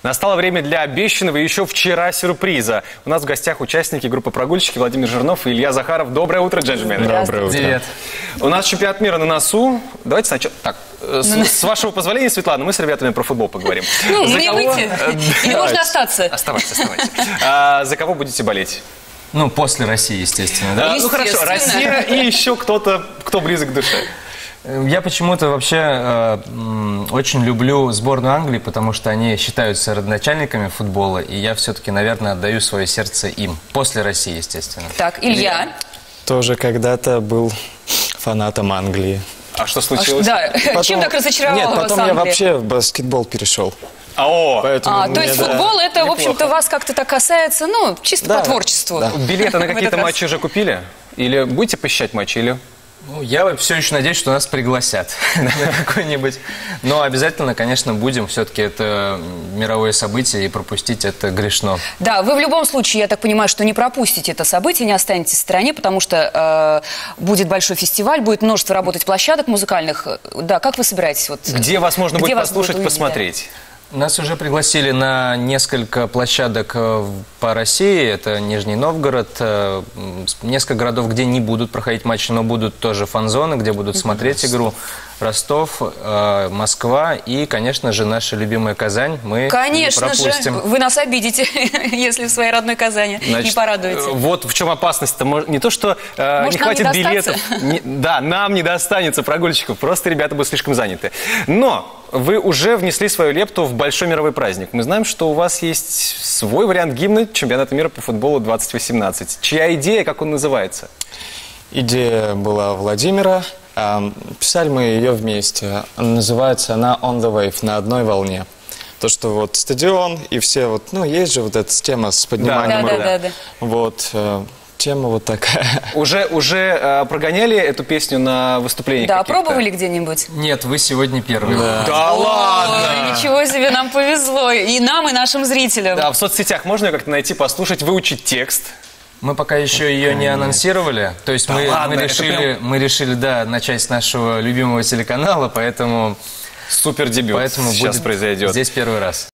Настало время для обещанного еще вчера сюрприза. У нас в гостях участники группы «Прогульщики» Владимир Жирнов и Илья Захаров. Доброе утро, джентльмены. Доброе утро. Привет. У нас чемпионат мира на носу. Давайте сначала... Так, с вашего позволения, Светлана, мы с ребятами про футбол поговорим. Ну, мне выйти? Или можно остаться? Оставайтесь. За кого будете болеть? Ну, после России, естественно, да? Ну хорошо, Россия и еще кто-то, кто близок к душе. Я почему-то вообще очень люблю сборную Англии, потому что они считаются родоначальниками футбола, и я все-таки, наверное, отдаю свое сердце им. После России, естественно. Так, Илья? Тоже когда-то был фанатом Англии. А что случилось? Да, Потом... чем так разочаровала Нет, вас потом Англия? я вообще в баскетбол перешел. Поэтому То есть футбол, это, в общем-то, вас как-то так касается, ну, чисто по творчеству. Да. Билеты на какие-то матчи уже купили? Или будете посещать матчи? Или... Ну, я все еще надеюсь, что нас пригласят на какой-нибудь. Но обязательно, конечно, будем. Все-таки это мировое событие, и пропустить это грешно. Да, вы в любом случае, я так понимаю, что не пропустите это событие, не останетесь в стороне, потому что будет большой фестиваль, будет множество работать площадок музыкальных. Да, как вы собираетесь? Вот, где вас можно будет вас послушать, будут увидеть, посмотреть? Нас уже пригласили на несколько площадок по России. Это Нижний Новгород, несколько городов, где не будут проходить матчи, но будут тоже фан-зоны, где будут смотреть игру. Ростов, Москва и, конечно же, наша любимая Казань. Мы конечно не пропустим. же, вы нас обидите, если в своей родной Казани не порадуете. Вот в чем опасность-то. Не то, что не хватит билетов. Да, нам не достанется прогульщиков. Просто ребята будут слишком заняты. Но вы уже внесли свою лепту в большой мировой праздник. Мы знаем, что у вас есть свой вариант гимна чемпионата мира по футболу 2018. Чья идея, как он называется? Идея была Владимира. Писали мы ее вместе. Называется она «On the Wave», на одной волне. То, что вот стадион и все вот, ну, есть же вот эта тема с подниманием рук. Да. Вот, тема вот такая. Уже прогоняли эту песню на выступлениях? Да, пробовали где-нибудь? Нет, вы сегодня первые. Да ладно! Ой, ничего себе, нам повезло. И нам, и нашим зрителям. Да, в соцсетях можно ее как-то найти, послушать, выучить текст? Мы пока еще ее не анонсировали, то есть мы решили, да, начать с нашего любимого телеканала, поэтому супер дебют сейчас произойдет. Здесь первый раз.